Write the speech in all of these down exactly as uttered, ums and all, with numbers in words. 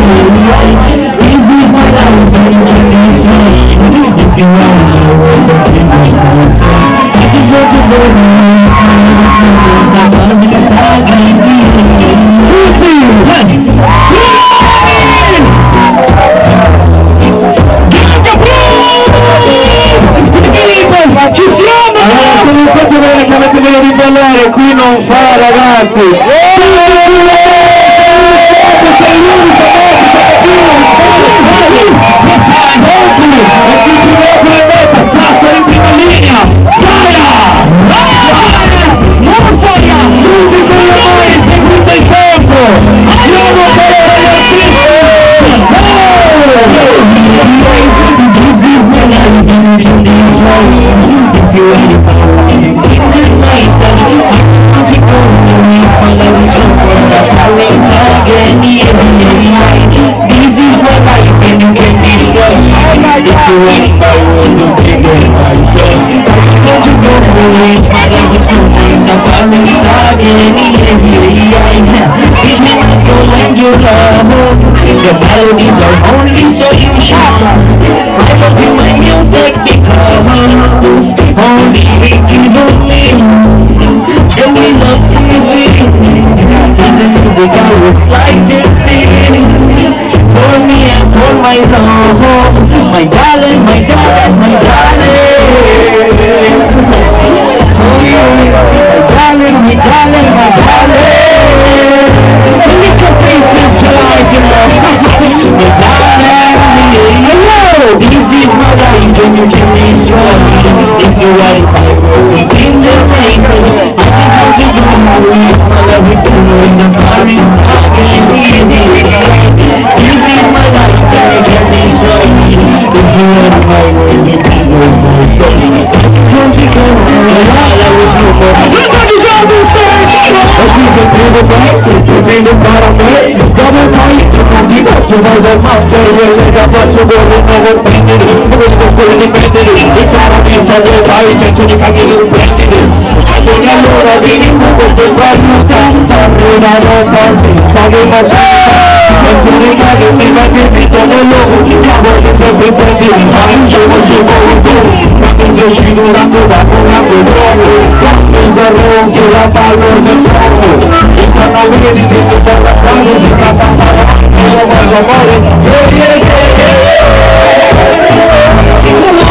Ci siamo! Allora, se non fate vedere che avete voglia di ballare, qui non fa, ragazzi! Sei l'unico, passa in prima linea! Gaia! Montoya! Subito la mano, secondo il campo! Andiamo a vedere ragazzi! The melodies are only so you shout. I love you when you take me cover. Only make you lonely. And we love easy. The guy was like this thing. For me and for my love. My darling, my darling, my darling. For you, my darling, my darling, my darling. Look at faces like you love. My darling, hello. This is my life and you can enjoy. If you like my world in the rain, I can help you do my life. I love you to know in the party. I can be in it. This is my life and you can enjoy. If you like my world, you can know my soul. Don't you go I love you for me. Everybody's on the stage. As we go through the back, to be the bottom way. Double time, to come to the survival master. You're like a bunch of girls who never painted it. Who is the full independent? It's not a piece of the life, and to the family who painted it. I don't know what I've been in, but the right you stand. I'm doing all the party, talking my time. I'm doing all the things I did, it's all alone. I'm working for the president, I'm sure what you're going to do. Nothing just you do, I'm good, I'm good, I'm good, I'm good. Nothing's the wrong, you're a follow the trouble. It's not a way, this is the right follow, it's not a follow. It's a way, I'm on it. Yeah, yeah, yeah, yeah.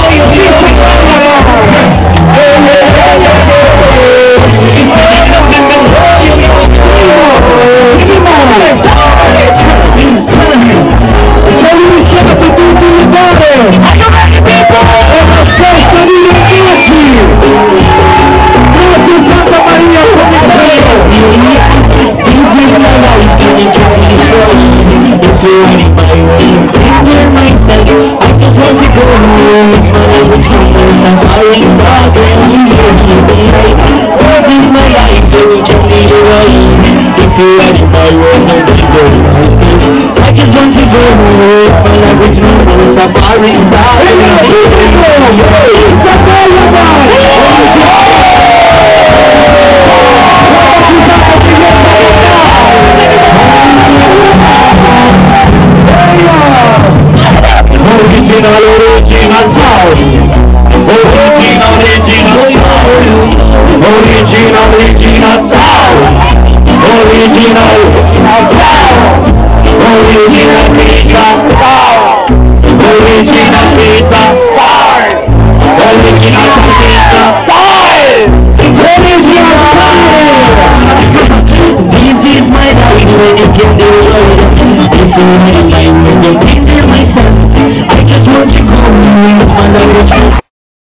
I just want to go home, but I wish you were somebody inside. Original, original sound. Original, original sound. Original, original sound. Original, original sound. Original pizza sound. Original pizza sound. Original pizza sound. Original sound. This is my life when you can do it. This is my life when you can do myself. I just want to go with my language.